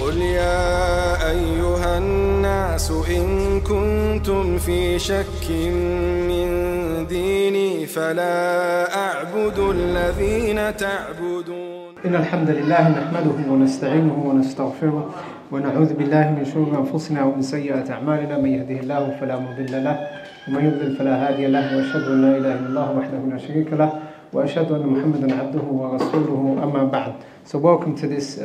قل يا أيها الناس إن كنتم في شك من ديني فلا أعبد الذين تعبدون. إن الحمد لله نحمده ونستعينه ونستغفره ونعوذ بالله من شرور أنفسنا ومن سيئات أعمالنا. من يهده الله فلا مضل له ومن يضلل فلا هادي له، وأشهد أن لا إله إلا الله وحده لا شريك له وأشهد أن محمدا عبده ورسوله. أما بعد. So welcome to this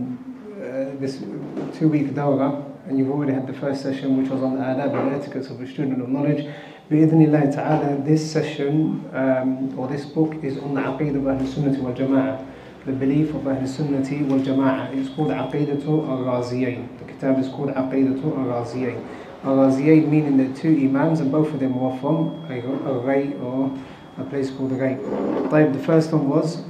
2-week dawrah, and you've already had the first session, which was on the adab and etiquettes of a student of knowledge. Bi-idhnillahi ta'ala, this session or this book is on the Aqeedah of Ahl Sunnati wal Jama'ah, the belief of Ahl Sunnati wal Jama'ah. It's called Aqeedatu al-Raziyayn. The kitab is called Aqeedatu al-Raziyayn. Al-Raziyayn meaning the two imams, and both of them were from Ray, or a place called Ray. The first one was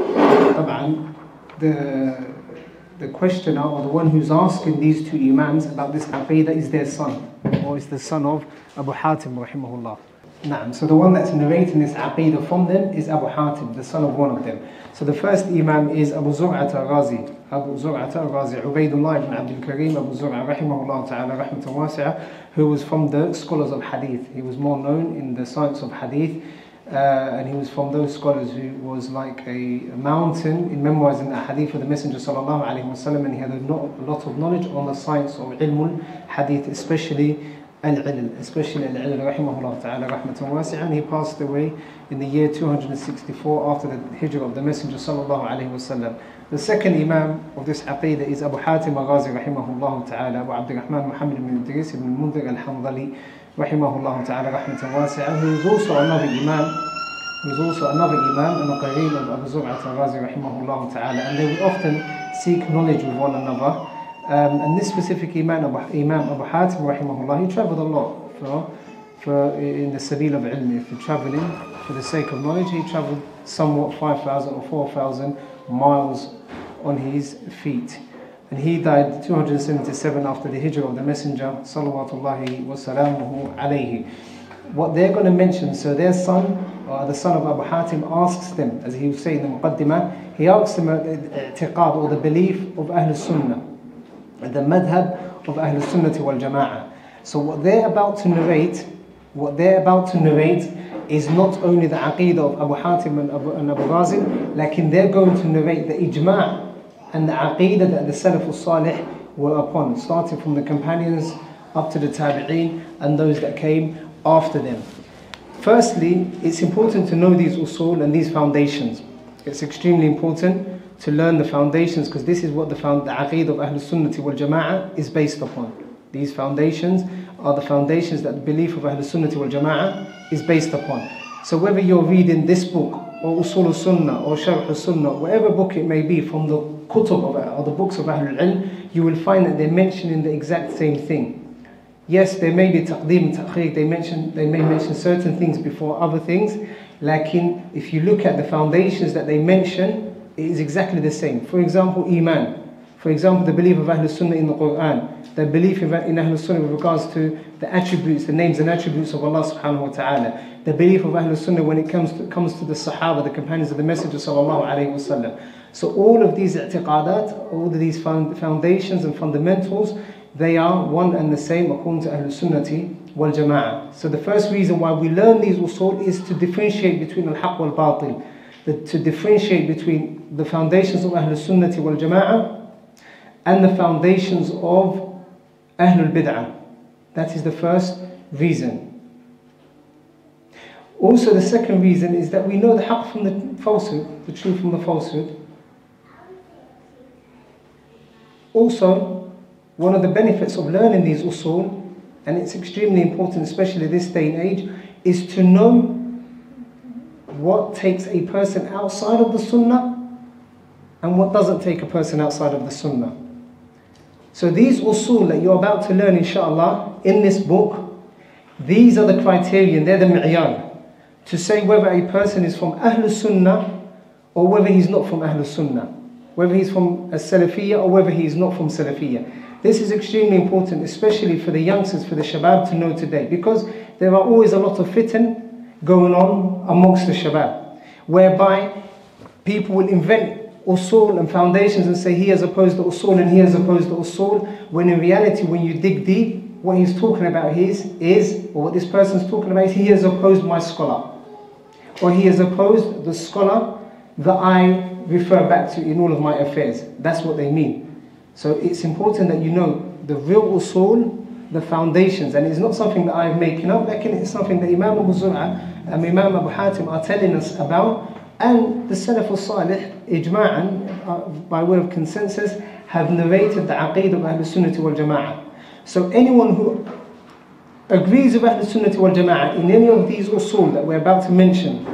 the questioner, or the one who's asking these two imams about this Aqeedah, is their son, or is the son of Abu Hatim rahimahullah. So the one that's narrating this Aqeedah from them is Abu Hatim, the son of one of them. So the first Imam is Abu Zur'at al-Razi, Ubaydullah ibn Abdul Karim Abu Zur'a rahimahullah ta'ala rahmatan wasi'ah, who was from the scholars of Hadith. He was more known in the science of Hadith, and he was from those scholars who was like a mountain in memorizing the Hadith of the Messenger sallallahu alaihi wasallam, and he had a lot of knowledge on the science of ilmul Hadith, especially al-ilm rahimahullah ta'ala rahmatan wasi'ah. And he passed away in the year 264 after the hijrah of the Messenger sallallahu alaihi wasallam. The second Imam of this Aqeedah is Abu Hatim al-Razi rahimahullah ta'ala, Abu Abdurrahman Muhammad ibn Idris ibn al-Mundhir al-Hanzali rahimahullah ta'ala rahmatan wasi'ah, who is also another Imam, and a qareeb of Abu Zur'at al-Razi rahimahullah ta'ala, and they would often seek knowledge with one another. And this specific Imam Abu Hatim rahimahullah, he travelled a lot for in the sabil of ilm. If you're travelling for the sake of knowledge, he travelled somewhat 5,000 or 4,000 miles on his feet. And he died 277 after the hijrah of the Messenger salawatullahi wa salamuhu alayhi. What they're going to mention, so their son, or the son of Abu Hatim, asks them, as he was saying in the Muqaddimah, he asks them i'tiqad, or the belief of Ahl Sunnah, the madhab of Ahl Sunnati wal Jama'ah. So what they're about to narrate is not only the Aqeedah of Abu Hatim and Abu Razi, like they're going to narrate the ijma' and the Aqeedah that the Salaf al-Salih were upon, starting from the companions up to the Tabi'een and those that came after them. Firstly, it's important to know these usul and these foundations. It's extremely important to learn the foundations, because this is what the Aqeedah of Ahl Sunnati wal Jama'ah is based upon. These foundations are the foundations that the belief of Ahl Sunnati wal Jama'ah is based upon. So whether you're reading this book, or Usul al-Sunnah, or Sharh al-Sunnah, whatever book it may be from the kutub or the books of Ahlul Ilm, you will find that they're mentioning the exact same thing. Yes, there may be taqdeem, ta'khir, they may mention certain things before other things, lakin if you look at the foundations that they mention, it is exactly the same. For example, Iman. For example, the belief of Ahlul Sunnah in the Quran, the belief in Ahlul Sunnah with regards to the attributes, the names and attributes of Allah subhanahu wa ta'ala, the belief of Ahlul Sunnah when it comes to the Sahaba, the companions of the Messenger sallallahu alayhi wa sallam. So all of these i'tiqadat, all of these foundations and fundamentals, they are one and the same according to Ahlul Sunnati wal Jama'ah. So the first reason why we learn these usul is to differentiate between al-haq wal batil, to differentiate between the foundations of Ahlul Sunnati wal Jama'ah and the foundations of Ahlul Bid'ah. That is the first reason. Also, the second reason is that we know the haqq from the falsehood, the truth from the falsehood. Also, one of the benefits of learning these usul, and it's extremely important, especially this day and age, is to know what takes a person outside of the sunnah and what doesn't take a person outside of the sunnah. So these usul that you're about to learn, inshallah, in this book, these are the criterion, they're the mi'yar, to say whether a person is from Ahlul Sunnah or whether he's not from Ahlul Sunnah, whether he's from a Salafiyya or whether he's not from Salafiyya. This is extremely important, especially for the youngsters, for the shabab to know today, because there are always a lot of fitan going on amongst the shabab, whereby people will invent usul and foundations and say he has opposed the usul and he has opposed the usul, when in reality when you dig deep, what he's talking about or what this person's talking about is he has opposed my scholar, or he has opposed the scholar that I refer back to in all of my affairs. That's what they mean. So it's important that you know the real usul, the foundations, and it's not something that I'm making up, it's something that Imam Abu Zur'a and Imam Abu Hatim are telling us about, and the Salaf al-Salih, ijma'an, by way of consensus, have narrated the aqeedah of Ahlul Sunnah wal Jama'ah. So anyone who agrees with Ahlul Sunnah wal Jama'ah in any of these usul that we're about to mention,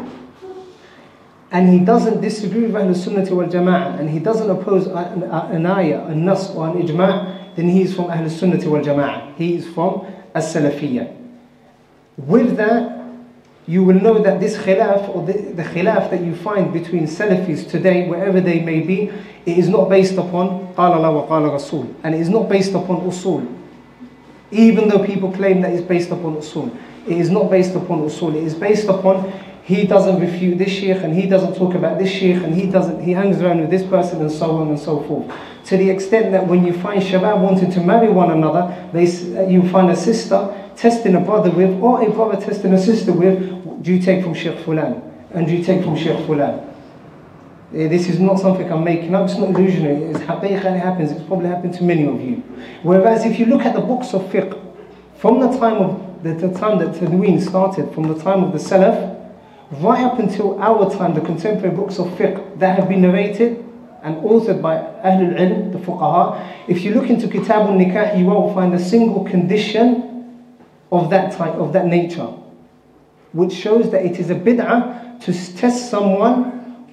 and he doesn't disagree with Ahlul Sunnah wal Jama'ah, and he doesn't oppose an ayah, a nas or an ijma', then he is from Ahlul Sunnah wal Jama'ah. He is from as-Salafiyyah. With that, you will know that this khilaf, or the khilaf that you find between Salafis today, wherever they may be, it is not based upon قال الله وقال رسول, and it is not based upon usul. Even though people claim that it's based upon usul, it is not based upon usul. It is based upon he doesn't refute this sheikh, and he doesn't talk about this sheikh, and he hangs around with this person, and so on and so forth. To the extent that when you find shabab wanting to marry one another, you find a sister testing a brother with, or a brother testing a sister with, do you take from Sheikh Fulan? And do you take from Sheikh Fulan? This is not something I'm making up, it's not illusionary, it's haqiqah, it happens, it's probably happened to many of you. Whereas if you look at the books of fiqh, from the time that Tadween started, from the time of the Salaf, right up until our time, the contemporary books of fiqh that have been narrated and authored by Ahlul Ilm, the Fuqaha, if you look into Kitab al-Nikah, you won't find a single condition of that type, of that nature, which shows that it is a bid'ah to test someone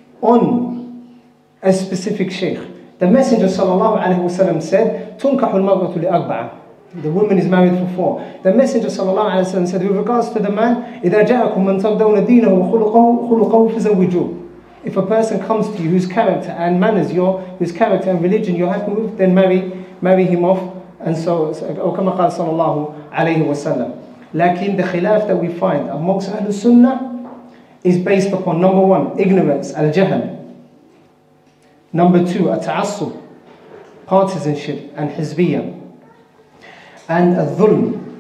on a specific sheikh. The Messenger ﷺ said, تُنْكَحُ الْمَرْأَةُ لِأَرْبَعَةٍ. The woman is married for 4. The Messenger ﷺ said, with regards to the man, إِذَا جَاءَكُمْ مَنْ تَرْضَوْنَ دِينَهُ وَخُلُقَهُ فَزَوِّجُوهُ. If a person comes to you whose character and manners, whose character and religion you're happy with, then marry him off. And so, or كما قال صلى الله عليه وسلم. Lakin the khilaf that we find amongst Ahlul Sunnah is based upon, number 1, ignorance, al-jahl. Number 2, at-ta'assub, partisanship and hizbiyah. And al-dhulm.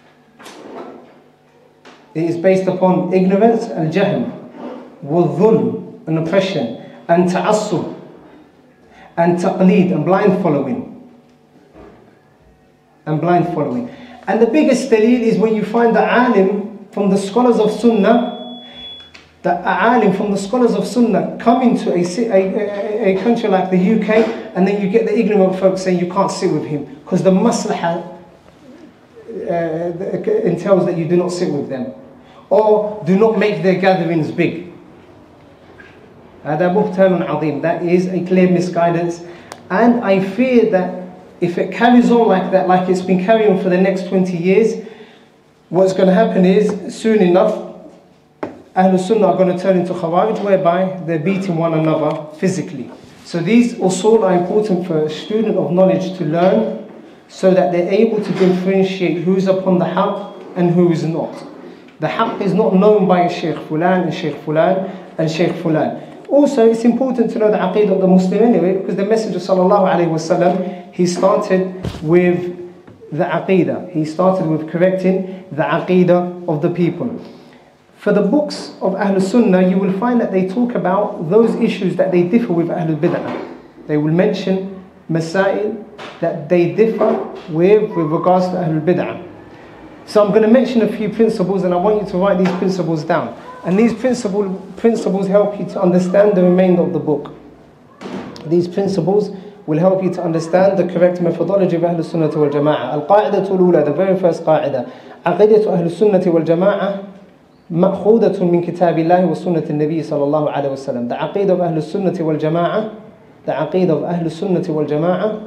It is based upon ignorance, al-jahl, wal-dhulm, and oppression, and ta'assub, and taqleed, and blind following. And the biggest dalil is when you find the alim from the scholars of Sunnah, come into a country like the UK, and then you get the ignorant folks saying you can't sit with him because the maslahah entails that you do not sit with them, or do not make their gatherings big. That is a clear misguidance, and I fear that if it carries on like that, like it's been carrying on for the next 20 years, what's going to happen is, soon enough, Ahlul Sunnah are going to turn into Khawarij, whereby they're beating one another physically. So these usul are important for a student of knowledge to learn, so that they're able to differentiate who's upon the haqq and who is not. The haqq is not known by Shaykh Fulan and Shaykh Fulan and Shaykh Fulan. Also, it's important to know the aqeedah of the Muslim anyway, because the Messenger ﷺ, he started with the aqeedah. He started with correcting the aqeedah of the people. For the books of Ahlul Sunnah, you will find that they talk about those issues that they differ with Ahlul Bid'ah. They will mention masail that they differ with regards to Ahlul Bid'ah. So I'm going to mention a few principles, and I want you to write these principles down. And these principles help you to understand the remainder of the book. These principles will help you to understand the correct methodology of Ahlul Sunnah wal Jama'ah. Al-Qa'idatul Ula, the very first qa'idah. Aqidatu Ahlul Sunnah wal Jama'ah مأخوذة من كتاب الله وسنة النبي صلى الله عليه وسلم. The aqeedah of Ahlul Sunnah wal Jama'ah, the aqeedah of Ahlul Sunnah wal Jama'ah,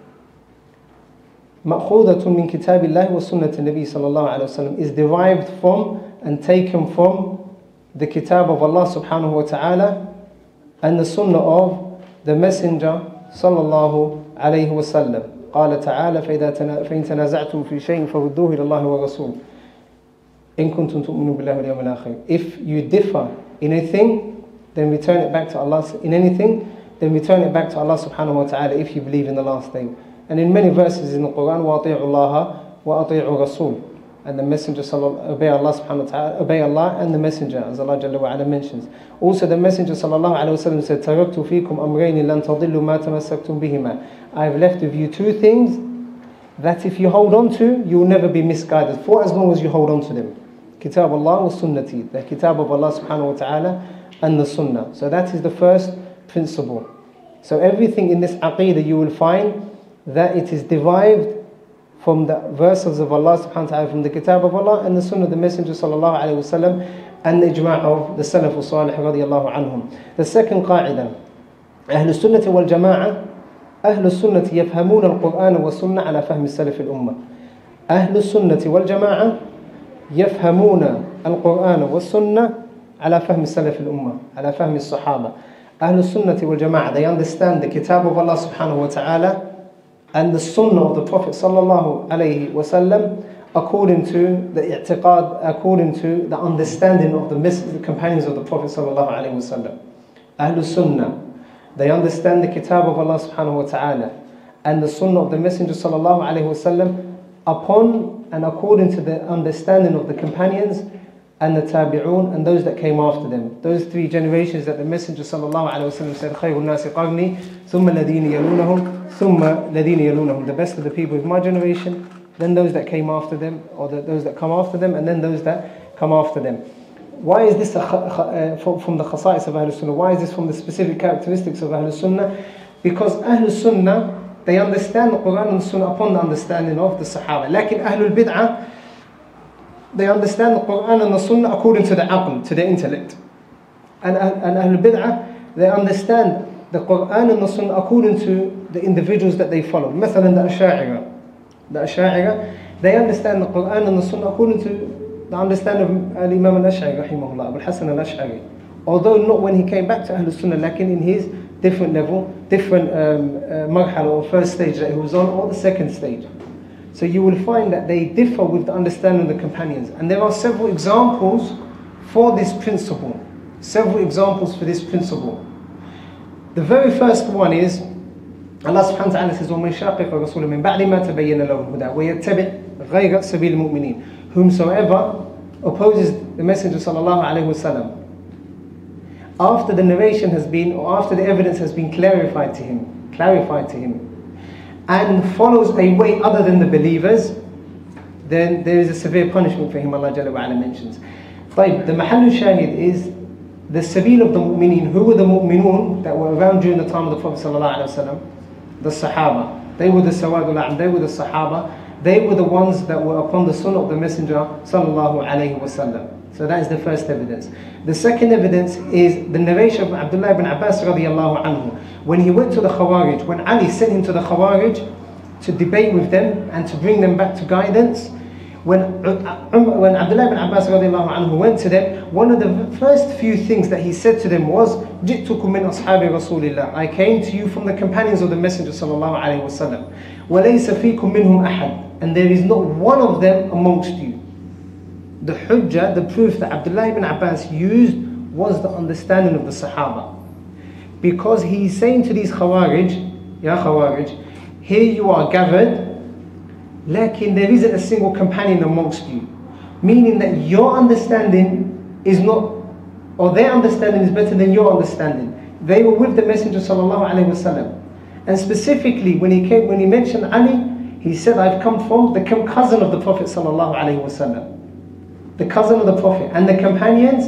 مأخوذة من كتاب الله وسنة النبي صلى الله عليه وسلم, is derived from and taken from the kitab of Allah subhanahu wa ta'ala and the sunnah of the Messenger صلى الله عليه وسلم. قال تعالى فإن تنازعتم في شيء فردوه إلى الله والرسول إن كنتم تؤمنون بالله واليوم الآخر. If you differ in anything, then return it back to Allah. In anything, then then return it back to Allah subhanahu wa ta'ala if you believe in the last day. And in many verses in the Quran, وَأَطِيعُوا اللَّهَ وَأَطِيعُوا الرَّسُولَ, and the Messenger obey Allah subhanahu wa ta'ala, obey Allah and the Messenger, as Allah Jalla wa Ala mentions. Also the Messenger sallallahu alayhi wa sallam said, تَرَكْتُ فِيكُمْ أَمْرَيْنِ لَن تَضِلُّوا مَا تَمَسَّكْتُمْ بِهِمَا. I have left with you two things that if you hold on to, you will never be misguided, for as long as you hold on to them. Kitab Allah wa sunnati, the kitab of Allah subhanahu wa ta'ala and the sunnah. So that is the first principle. So everything in this aqidah you will find that it is derived from the verses of Allah subhanahu wa ta'ala, from the kitab of Allah and the sunnah of the Messenger sallallahu alayhi wa sallam, and the ijma' of the Salaf al-Salih radiyallahu anhum. The second qa'idah, أهل السنة والجماعة أهل السنة يفهمون القرآن والسنة على فهم السلف الأمة. أهل السنة والجماعة يفهمون القرآن والسنة على فهم السلف الأمة, على فهم الصحابة. أهل السنة والجماعة, they understand the kitab of Allah subhanahu wa ta'ala and the sunnah of the Prophet sallallahu alayhi wa sallam according to the i'tiqad, according to the understanding of the companions of the Prophet sallallahu alayhi wa sallam. Ahlul Sunnah, they understand the kitab of Allah subhanahu wa ta'ala and the sunnah of the Messenger sallallahu alayhi wa sallam upon and according to the understanding of the companions and the tabi'un and those that came after them. Those three generations that the Messenger sallallahu alayhi wa sallam said, خَيْرُ النَّاسِ قَرْنِي ثُمَّ الَّذِينَ يَلُونَهُمْ ثُمَّ الَّذِينَ يَلُونَهُم. The best of the people is my generation, then those that came after them, or those that come after them, and then those that come after them. Why is this from the khasa'is of Ahlul Sunnah? Why is this from the specific characteristics of Ahlul Sunnah? Because Ahlul Sunnah, they understand the Quran and the Sunnah upon the understanding of the Sahaba. Like in Ahlul Bid'ah, they understand the Quran and the Sunnah according to the aql, to the intellect. And Ahlul Bid'ah, they understand the Quran and the Sunnah according to the individuals that they follow. مثلا the Ash'ari, they understand the Quran and the Sunnah according to the understanding of Imam al-Ash'ari rahimahullah, Abu al-Hasan al-Ash'ari. Although not when he came back to Ahlul Sunnah, like in his different level, different marhala or first stage that he was on, or the second stage. So you will find that they differ with the understanding of the companions. And there are several examples for this principle. Several examples for this principle. The very first one is, Allah subhanahu wa ta'ala says, وَمَنْ شَاقِقَ رَسُولًا مِنْ بَعْدِ مَا تَبَيَّنَ لَهُ الْهُدَى وَيَتَّبِعْ غَيْرَ سَبِيلِ الْمُؤْمِنِينَ. Whomsoever opposes the Messenger sallallahu alayhi wa sallam after the narration has been, or after the evidence has been clarified to him, and follows a way other than the believers, then there is a severe punishment for him, Allah Jalla wa Ala mentions. The Mahallu Shahid is the sabil of the mu'mineen. Who were the mu'minun that were around during the time of the Prophet sallallahu alaihi wasallam? The Sahaba. They were the Sawadul A'am, they were the Sahaba. They were the ones that were upon the sunnah of the Messenger sallallahu alaihi wasallam. So that is the first evidence. The second evidence is the narration of Abdullah ibn Abbas radiyallahu anhu. When he went to the Khawarij, when Ali sent him to the Khawarij to debate with them and to bring them back to guidance, when Abdullah ibn Abbas radiyallahu anhu went to them, one of the first few things that he said to them was, جِئْتُكُم مِّنْ أَصْحَابِ رَسُولِ اللَّهِ, I came to you from the companions of the Messenger sallallahu alayhi wa sallam. وَلَيْسَ فِيكُم مِّنْهُمْ أَحَدٍ, and there is not one of them amongst you. The hujjah, the proof that Abdullah ibn Abbas used was the understanding of the Sahaba. Because he's saying to these Khawarij, Ya Khawarij, here you are gathered, lakin there isn't a single companion amongst you. Meaning that your understanding is not, or their understanding is better than your understanding. They were with the Messenger sallallahu alaihi wasallam. And specifically when he mentioned Ali, he said, I've come from the cousin of the Prophet sallallahu alaihi wasallam. The cousin of the Prophet and the companions,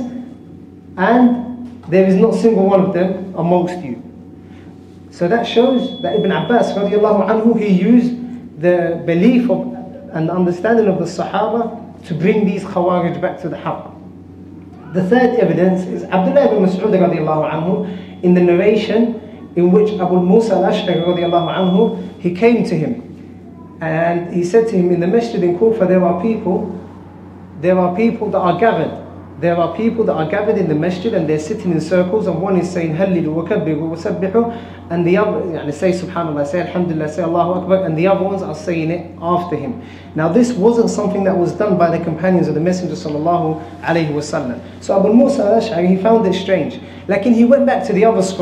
and there is not a single one of them amongst you. So that shows that Ibn Abbas radiallahu anhu, he used the belief of and the understanding of the Sahaba to bring these Khawarij back to the Haqq. The third evidence is Abdullah ibn Mas'ud radiallahu anhu, in the narration in which Abu Musa al-Ash'ari radiallahu anhu, he came to him and he said to him, in the masjid in Kufa there are people that are gathered. There are people that are gathered in the masjid and they're sitting in circles, and one is saying Hallilu wa kabbiru wa sabbihu, and the other say Subhanallah, say Alhamdulillah, say Allahu Akbar, and the other ones are saying it after him. Now this wasn't something that was done by the companions of the Messenger sallallahu alayhi wa sallam. So Abu Musa al-Ash'ari, he found it strange. Like he went back to the other scholars.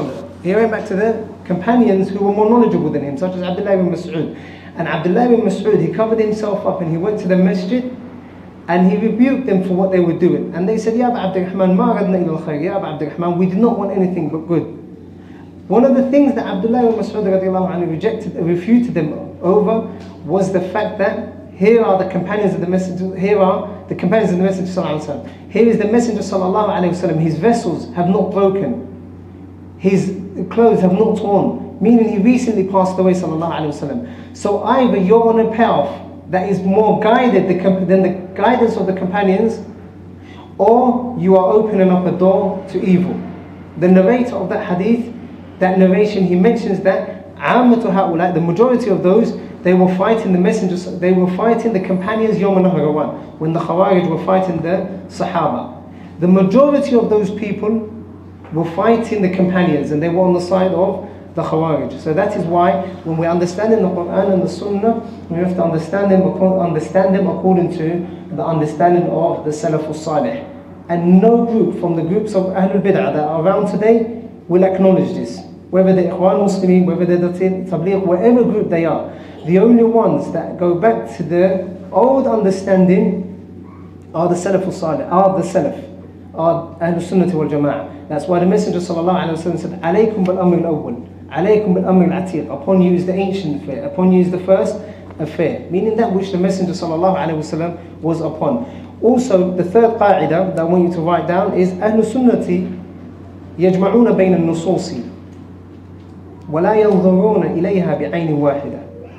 He went back to the companions who were more knowledgeable than him, such as Abdullah ibn Mas'ud. And Abdullah ibn Mas'ud, he covered himself up and he went to the masjid and he rebuked them for what they were doing. And they said, Ya Aba Abdurrahman, ma aradna ila al-khayr, Ya Aba Abdurrahman, we did not want anything but good. One of the things that Abdullah ibn Mas'ud radiallahu anhu refuted them over was the fact that here are the companions of the Messenger, here are the companions of the Messenger sallallahu alaihi wasallam. Here is the Messenger sallallahu alaihi wasallam, his vessels have not broken, his clothes have not torn, meaning he recently passed away sallallahu alaihi wasallam. So either you're on a path that is more guided than the guidance of the companions, or you are opening up a door to evil. The narrator of that hadith, that narration, he mentions that عامة هؤلاء, the majority of those, they were fighting the messengers, they were fighting the companions Yawm al-Nahrawan, when the Khawarij were fighting the Sahaba. The majority of those people were fighting the companions and they were on the side of the Khawarij. So that is why when we're understanding the Quran and the Sunnah, we have to understand them according to the understanding of the Salafus Salih. And no group from the groups of Ahlul Bid'ah that are around today will acknowledge this. Whether they're Ikhwan Muslimin, whether they're Tabligh, whatever group they are. The only ones that go back to the old understanding are the Salafus Salih, are the Salaf, are Ahlul Sunnah wal Jama'ah. That's why the Messenger sallallahu alaihi wasallam said, "Alaykum bil amr al-awwal, alaykum bil amr al-atiq." Upon you is the ancient affair, upon you is the first affair, meaning that which the Messenger sallallahu alaihi wasallam was upon. Also, the third qa'idah that I want you to write down is Ahlul Sunnati يجمعون بين النصوص ولا ينظرون إليها بعين واحدة.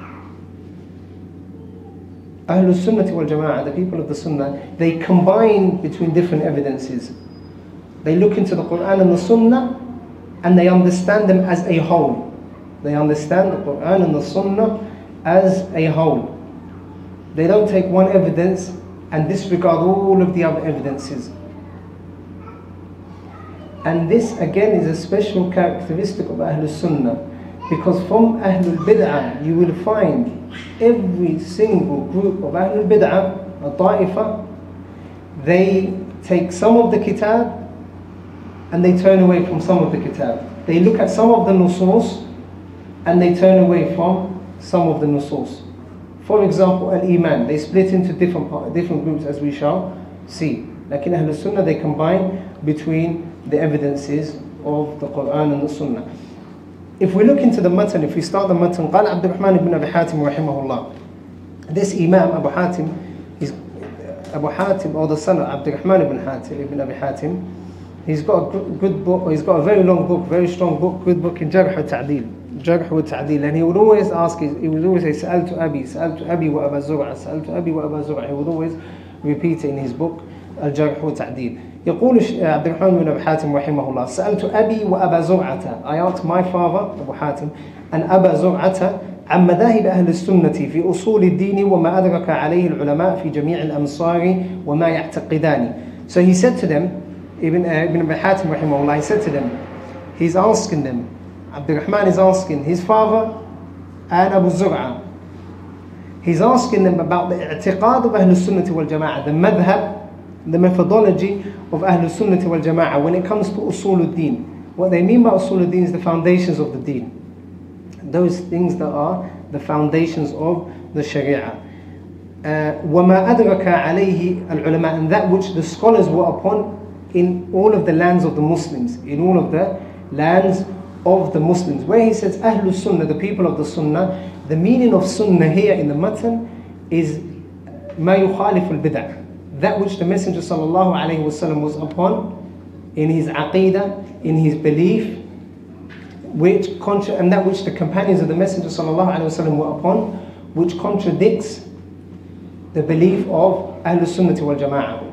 Ahlul Sunnati wal Jama'ah, the people of the Sunnah, they combine between different evidences. They look into the Quran and the Sunnah and they understand them as a whole. They understand the Quran and the Sunnah as a whole. They don't take one evidence and disregard all of the other evidences. And this again is a special characteristic of Ahlul Sunnah, because from Ahlul Bid'ah you will find every single group of Ahlul Bid'ah, a ta'ifa, they take some of the kitab and they turn away from some of the kitab. They look at some of the nusus and they turn away from some of the nusus. For example, al-Iman, they split into different groups, as we shall see. Like in Ahlul Sunnah, they combine between the evidences of the Quran and the Sunnah. If we look into the matan, if we start the matan, قال عبد الرحمن ibn Abi Hatim رحمه الله. This Imam Abu Hatim, Abu Hatim, or the son of Abd al-Rahman ibn Abi Hatim, he's got a good book, or he's got a very long book, very strong book, good book in Jarh wa Ta'dil. Jarh wa Ta'dil. And he would always ask, he would always say, Sa'altu Abi wa Aba Zur'a, Sa'altu Abi wa Aba Zur'a. He would always repeat it in his book, Al-Jarh wa Ta'dil. يقول عبد الرحمن بن أبي حاتم رحمه الله سألت أبي وأبا زرعة. I asked my father Abu Hatim and أبا زرعة عن مذاهب أهل السنة في أصول الدين وما أدرك عليه العلماء في جميع الأمصار وما يعتقدان. So he said to them, Ibn Abi Hatim رحمه الله, he said to them, he's asking them, Abdul Rahman is asking his father and Abu Zur'a, he's asking them about the i'tiqad of Ahlul Sunnah wal Jama'ah, the madhab, the methodology of Ahlul Sunnah wal Jama'ah when it comes to Usuluddin. What they mean by Usuluddin is the foundations of the deen. Those things that are the foundations of the Sharia. وَمَا أَدْرَكَ عَلَيْهِ الْعُلَمَاء, and that which the scholars were upon in all of the lands of the Muslims, in all of the lands of the Muslims. Where he says Ahlul Sunnah, the people of the Sunnah, the meaning of Sunnah here in the matan is مَا يُخَالِفُ الْبِدْعَةِ, that which the Messenger sallallahu alaihi wasallam was upon in his aqidah, in his belief, and that which the companions of the Messenger sallallahu alaihi wasallam were upon, which contradicts the belief of Ahlul Sunnah wal Jama'ah.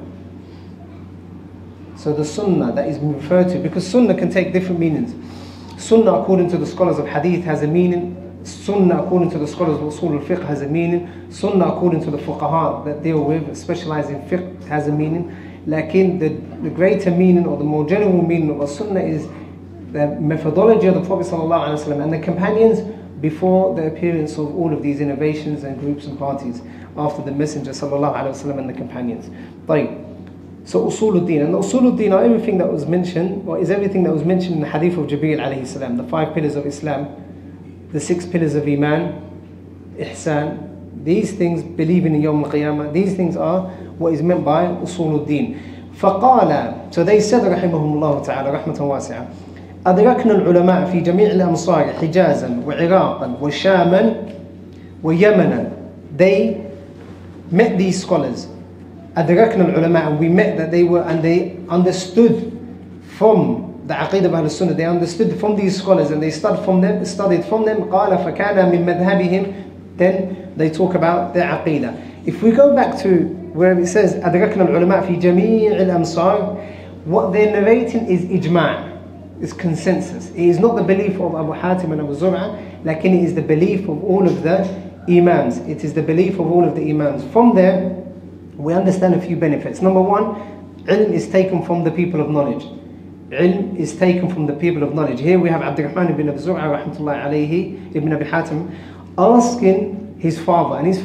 So the Sunnah that is referred to, because Sunnah can take different meanings. Sunnah according to the scholars of Hadith has a meaning. Sunnah according to the scholars of Usul al-Fiqh has a meaning. Sunnah according to the fuqaha that deal with, specialize in fiqh, has a meaning. Lakin the greater meaning, or the more general meaning of a Sunnah is the methodology of the Prophet ﷺ and the companions before the appearance of all of these innovations and groups and parties after the Messenger ﷺ and the companions. طيب. So Usuluddin, and the Usuluddin are everything that was mentioned, or is everything that was mentioned in the hadith of Jibreel alayhi salam, the 5 pillars of Islam, the 6 pillars of Iman, Ihsan. These things, believing in Yawm al-Qiyamah, these things are what is meant by Usuluddin. فقال, so they said رحمهم الله تعالى رحمة واسعة, أدركنا العلماء في جميع الأمصار حجازا وعراقا وشاما ويمنا. They met these scholars. أدركنا العلماء, and we met that they were, and they understood from the Aqidah of Ahl Sunnah, they understood from these scholars and they studied from them. قال فكان من مذهبهم. Then they talk about their Aqidah. If we go back to where it says أدركنا العلماء في جميع الأمصار, what they're narrating is ijma', is consensus. It is not the belief of Abu Hatim and Abu Zur'a, lakin it is the belief of all of the Imams. It is the belief of all of the Imams. From there, we understand a few benefits. Number one, ilm is taken from the people of knowledge. Ilm is taken from the people of knowledge. Here we have Abdurrahman ibn Abi Zur'a rahmatullahi alayhi, ibn Abi Hatim, asking his father and his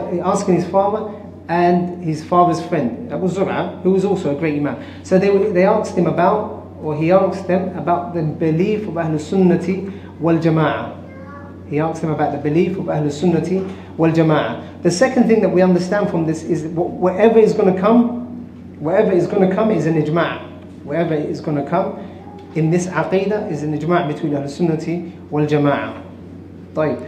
father's friend, Abu Zur'a, who was also a great Imam. So they asked him about, or he asked them about the belief of Ahlul Sunnati wal Jama'ah. He asked them about the belief of Ahlul Sunnati wal Jama'ah. The second thing that we understand from this is whatever is going to come is an ijma'. Whatever is going to come in this Aqidah is an ijma' between Ahlul Sunnati wal Jama'ah. طيب.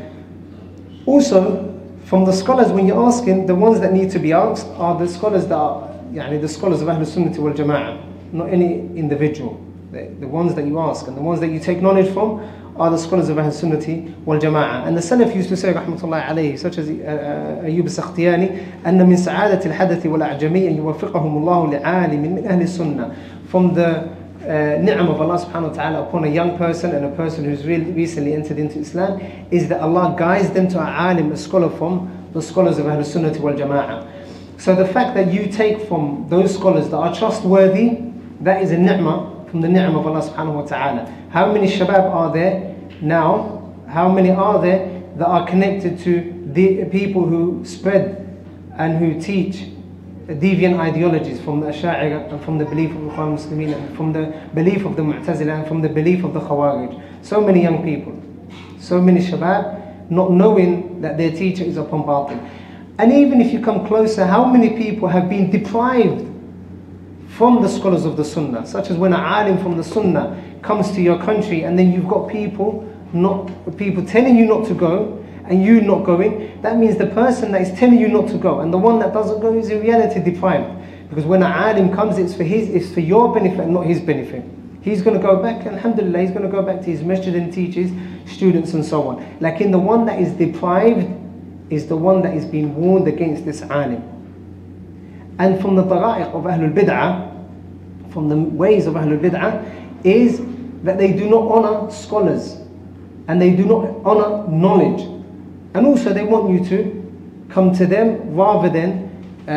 Also, from the scholars, when you're asking, the ones that need to be asked are the scholars that are, the scholars of Ahlul Sunnati wal Jama'ah, not any individual. The ones that you ask and the ones that you take knowledge from are the scholars of Ahlul Sunnati wal Jama'ah. And the Salaf used to say, rahmatullahi alayhi, such as Ayyub al-Sakhtiyani, أن من سعادة الحدث والأعجمي أن يوفقهم الله لعالم من أهل السنة. From the ni'am of Allah subhanahu wa ta'ala upon a young person and a person who's really recently entered into Islam is that Allah guides them to a alim, a scholar from the scholars of Ahlul Sunnati wal Jama'ah. So the fact that you take from those scholars that are trustworthy, that is a ni'mah from the ni'am of Allah subhanahu wa ta'ala. How many shabab are there now? How many are there that are connected to the people who spread and who teach deviant ideologies from the Ash'ari and from the belief of the Ikhwan Muslimin and from the belief of the Mu'tazila and from the belief of the Khawarij? So many young people, so many shabab not knowing that their teacher is upon batil. And even if you come closer, how many people have been deprived from the scholars of the Sunnah, such as when an alim from the Sunnah comes to your country and then you've got people telling you not to go and you not going. That means the person that is telling you not to go and the one that doesn't go is in reality deprived, because when an alim comes, it's for your benefit, not his benefit. He's going to go back, alhamdulillah, he's going to go back to his masjid and teach his students and so on. Like in the one that is deprived is the one that is being warned against this alim. And from the tara'iq of Ahlul Bid'ah, from the ways of Ahlul Bid'ah, is that they do not honor scholars and they do not honor knowledge. And also they want you to come to them rather than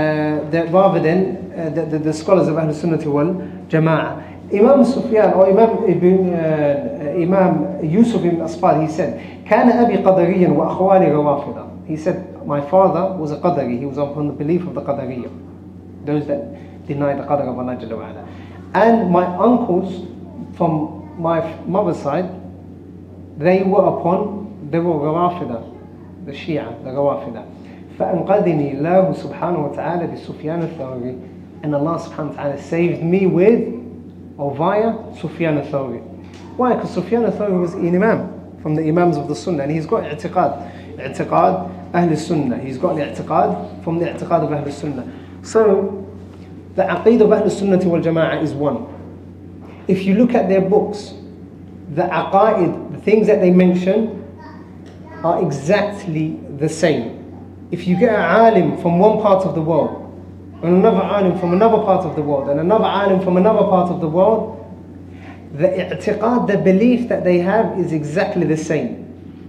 the scholars of Ahlul Sunnah wal Jama'ah. Imam Sufyan or Imam Yusuf ibn Asfar, he said, كان أبي قدريا وأخواني روافضا. He said, my father was a Qadari, he was upon the belief of the Qadariyya, those that deny the Qadar of Allah Jalla wa Ala. And my uncles from my mother's side, they were Rawafida, the Shia, the Rawafida. فأنقذني الله سبحانه وتعالى بسفيان الثوري. And Allah subhanahu wa ta'ala saved me with, or via, Sufyan al-Thawri. Why? Because Sufyan al-Thawri was an imam from the imams of the Sunnah, and he's got i'tiqad Ahl Sunnah. He's got the i'tiqad from the i'tiqad of Ahl Sunnah. So the aqeedah of Ahl Sunnah wal Jama'ah is one. If you look at their books, the aqaid, the things that they mention are exactly the same. If you get an alim from one part of the world, and another alim from another part of the world, and another alim from another part of the world, the i'tiqad, the belief that they have is exactly the same.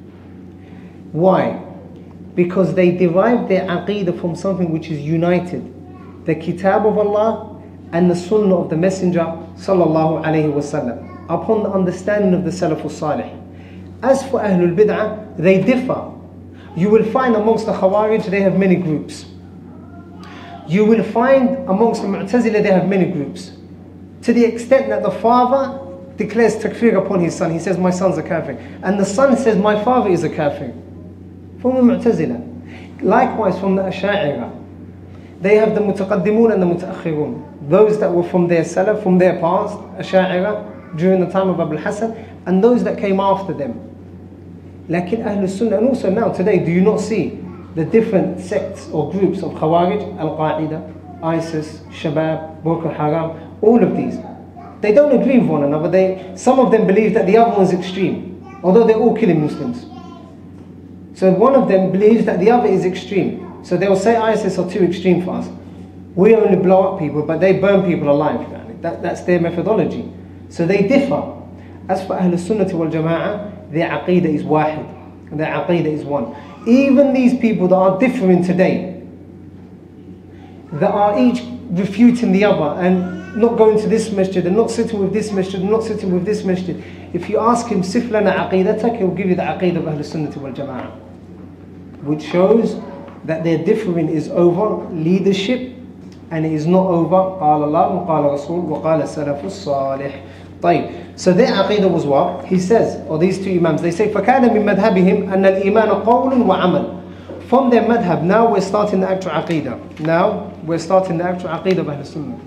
Why? Because they derive their aqeedah from something which is united. The kitab of Allah and the sunnah of the Messenger sallallahu alayhi wasallam, upon the understanding of the Salafus Salih. As for Ahlul Bid'ah, they differ. You will find amongst the Khawarij, they have many groups. You will find amongst the Mu'tazila they have many groups. To the extent that the father declares takfir upon his son. He says, my son's a kafir. And the son says, my father is a kafir. From the Mu'tazila. Likewise from the Asha'ira. They have the Mutaqaddimun and the Mutaakhirun. Those that were from their Salaf, from their past, Asha'ira, during the time of Abu al-Hasan, and those that came after them. Lakin Ahlul Sunnah, and also now, today, do you not see the different sects or groups of Khawarij, Al-Qaeda, ISIS, Shabab, Boko Haram, all of these? They don't agree with one another. Some of them believe that the other one's extreme, although they're all killing Muslims. So one of them believes that the other is extreme. So they'll say ISIS are too extreme for us. We only blow up people, but they burn people alive. That's their methodology. So they differ. As for Ahlul Sunnah wal Jama'ah, their Aqeedah is wahid. Their Aqeedah is one. Even these people that are differing today, that are each refuting the other and not going to this masjid and not sitting with this masjid and not sitting with this masjid. If you ask him, Sif lana aqidatak, he'll give you the Aqeedah of Ahlul Sunnah wal Jama'ah. Which shows that their differing is over leadership and it is not over قال الله وقال رسول وقال السلف الصالح. طيب. So their Aqeedah was what? He says, or these two Imams, they say فَكَانَ مِن مَذْهَبِهِمْ أَنَّ الْإِيمَانَ قَوْلٌ وَعَمَلٌ. From their madhab, now we're starting the actual Aqeedah. Now we're starting the actual Aqeedah of Ahlul Sunnah.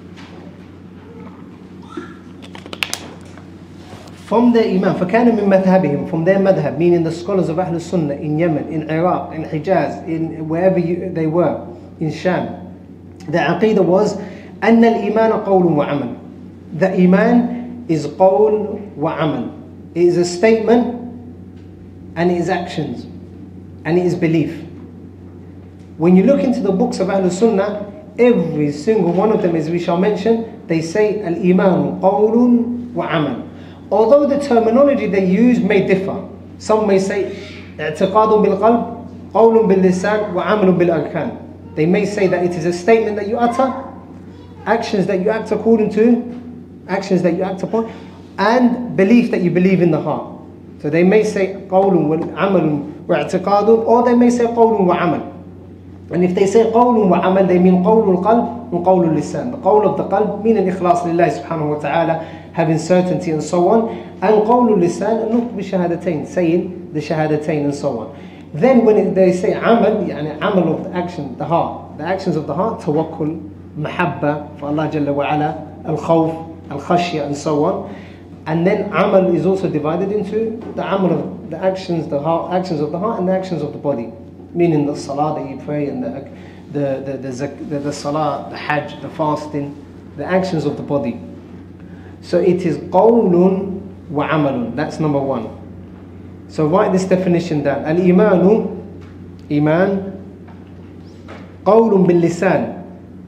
From their Imam, فَكَانَ مِن مَذْهَبِهِمْ, from their madhab, meaning the scholars of Ahlul Sunnah in Yemen, in Iraq, in Hijaz, in wherever they were, in Sham. The Aqeedah was أَنَّ الْإِيمَانَ قَوْلٌ وَعَمَلٌ. The Iman is qawl wa amal. It is a statement and it is actions and it is belief. When you look into the books of Ahlul Sunnah, every single one of them, as we shall mention, they say al-Iman qawlun wa amal. Although the terminology they use may differ. Some may say i'tiqadun bil qalb, qawlun bil lisan wa amalun bil arkan. They may say that it is a statement that you utter, actions that you act according to, actions that you act upon, and belief that you believe in the heart. So they may say qawlun wa amalun wa i'tiqadun, or they may say qawlun wa amal. And if they say qawlun wa amal, they mean qawlul qalb and qawlul lisan. The qawl of the qalb meaning ikhlas lillahi subhanahu wa ta'ala, having certainty and so on, and qawlul lisan, nutq bi shahadatain, saying the shahadatain and so on. Then when they say amal, yani amal of the action, the heart, the actions of the heart, tawakkul, mahabba for Allah Jalla wa Ala, al-khawf, al-khashya and so on. And then amal is also divided into the amal of the actions, the heart, actions of the heart and the actions of the body. Meaning the salah that you pray and the salah, the hajj, the fasting, the actions of the body. So it is qawlun wa amalun. That's number one. So write this definition down. Al-imanu, iman, qawlun bil lisan.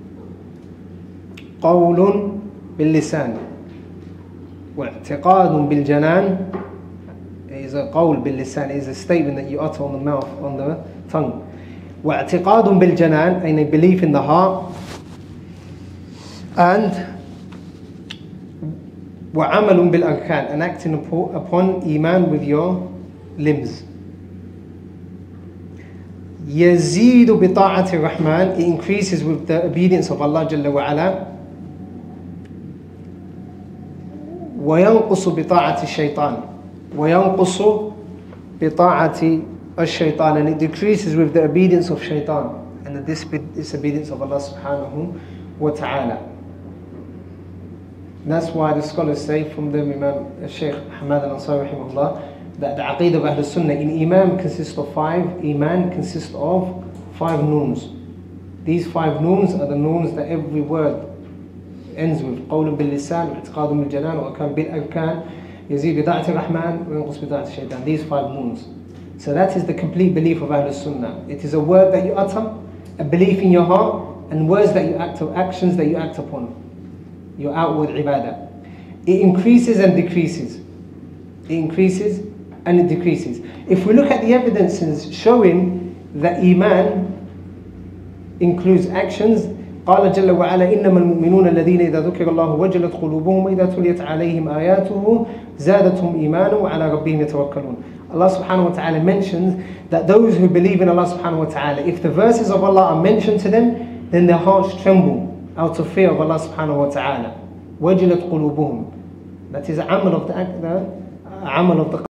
Qawlun bil lisan. واعتقاد بالجنان is a qawl bil lisan, is a statement that you utter on the mouth, on the tongue. واعتقاد بالجنان, and a belief in the heart. And وعمل بالأركان, and acting upon iman with your limbs. يزيد بطاعة الرحمن, it increases with the obedience of Allah Jalla wa Ala. وينقص بطاعة الشيطان, وينقص بطاعة الشيطان, and it decreases with the obedience of shaitan and the disobedience of Allah subhanahu wa ta'ala. That's why the scholars say from them, Imam Shaykh Ahmad al-Ansari rahimahullah, that the Aqeedah of Ahlul Sunnah in Iman consists of Iman consists of 5 noons. These 5 noons are the noons that every word ends with قول باللسان واعتقاد بالجنان وأركان بالأركان يزيد بطاعة الرحمن وينقص بطاعة الشيطان. These 5 noons. So that is the complete belief of Ahlul Sunnah. It is a word that you utter, a belief in your heart, and words that you act of, actions that you act upon. Your outward ibadah. It increases and decreases. It increases and it decreases. If we look at the evidences showing that Iman includes actions, قال جل وعلا إنما المؤمنون الذين إذا ذكر الله وجلت قلوبهم وإذا تليت عليهم آياته زادتهم إيمانا وعلى ربهم يتوكلون. Allah subhanahu wa ta'ala mentions that those who believe in Allah subhanahu wa ta'ala, if the verses of Allah are mentioned to them, then their hearts tremble out of fear of Allah subhanahu wa ta'ala. وَجِلَتْ قُلُوبُهُم. That is amal of the